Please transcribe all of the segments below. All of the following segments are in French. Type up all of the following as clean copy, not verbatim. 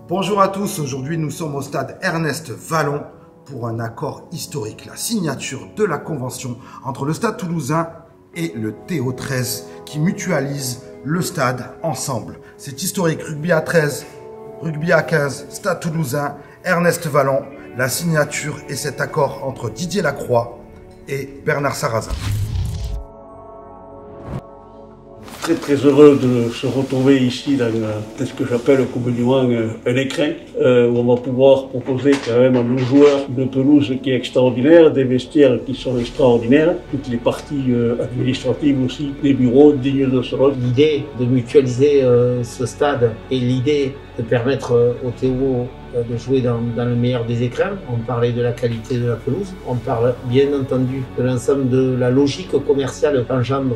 Bonjour à tous, aujourd'hui nous sommes au stade Ernest Vallon pour un accord historique, la signature de la convention entre le stade toulousain et le TO13 qui mutualise le stade ensemble. C'est historique, rugby à 13, rugby à 15, stade toulousain, Ernest Vallon, la signature et cet accord entre Didier Lacroix et Bernard Sarrazin. Très heureux de se retrouver ici dans ce que j'appelle communément un écrin où on va pouvoir proposer quand même à nos joueurs une pelouse qui est extraordinaire, des vestiaires qui sont extraordinaires, toutes les parties administratives aussi, des bureaux dignes de ce nom. L'idée de mutualiser ce stade et l'idée de permettre au TO de jouer dans le meilleur des écrins. On parlait de la qualité de la pelouse, on parle bien entendu de l'ensemble de la logique commerciale qu'engendre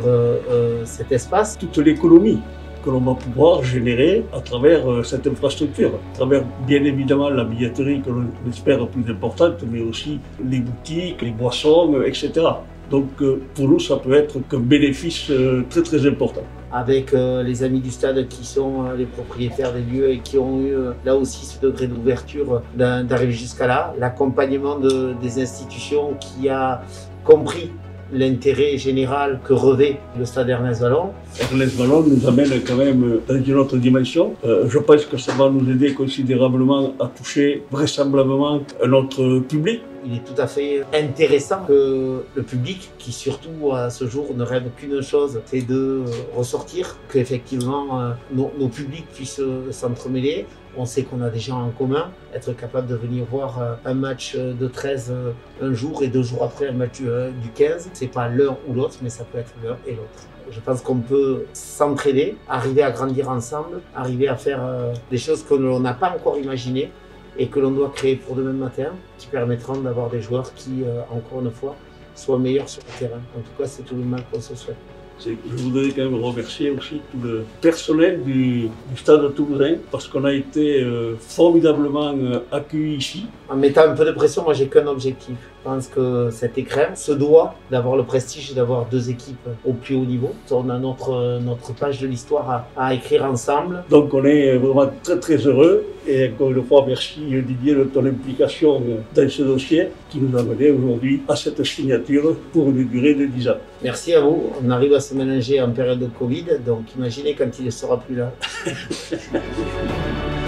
cet espace. Toute l'économie que l'on va pouvoir générer à travers cette infrastructure, à travers bien évidemment la billetterie que l'on espère plus importante, mais aussi les boutiques, les boissons, etc. Donc pour nous, ça peut être qu'un bénéfice très important. Avec les amis du stade qui sont les propriétaires des lieux et qui ont eu là aussi ce degré d'ouverture d'arriver jusqu'à là, l'accompagnement des institutions qui a compris l'intérêt général que revêt le stade Ernest Vallon. Ernest Vallon nous amène quand même dans une autre dimension. Je pense que ça va nous aider considérablement à toucher vraisemblablement un autre public. Il est tout à fait intéressant que le public, qui surtout à ce jour ne rêve qu'une chose, c'est de ressortir, qu'effectivement nos publics puissent s'entremêler. On sait qu'on a des gens en commun, être capable de venir voir un match de 13 un jour et 2 jours après un match du 15. C'est pas l'un ou l'autre, mais ça peut être l'un et l'autre. Je pense qu'on peut s'entraider, arriver à grandir ensemble, arriver à faire des choses que l'on n'a pas encore imaginées et que l'on doit créer pour demain matin, qui permettront d'avoir des joueurs qui, encore une fois, soient meilleurs sur le terrain. En tout cas, c'est tout le mal qu'on se souhaite. Je voudrais quand même remercier aussi tout le personnel du stade toulousain parce qu'on a été formidablement accueillis ici. En mettant un peu de pression, moi j'ai qu'un objectif. Je pense que cet écrin se doit d'avoir le prestige d'avoir 2 équipes au plus haut niveau. On a notre page de l'histoire à écrire ensemble. Donc on est vraiment très heureux et encore une fois merci Didier de ton implication dans ce dossier qui nous a mené aujourd'hui à cette signature pour une durée de 10 ans. Merci à vous. On arrive à se mélanger en période de Covid, donc imaginez quand il ne sera plus là.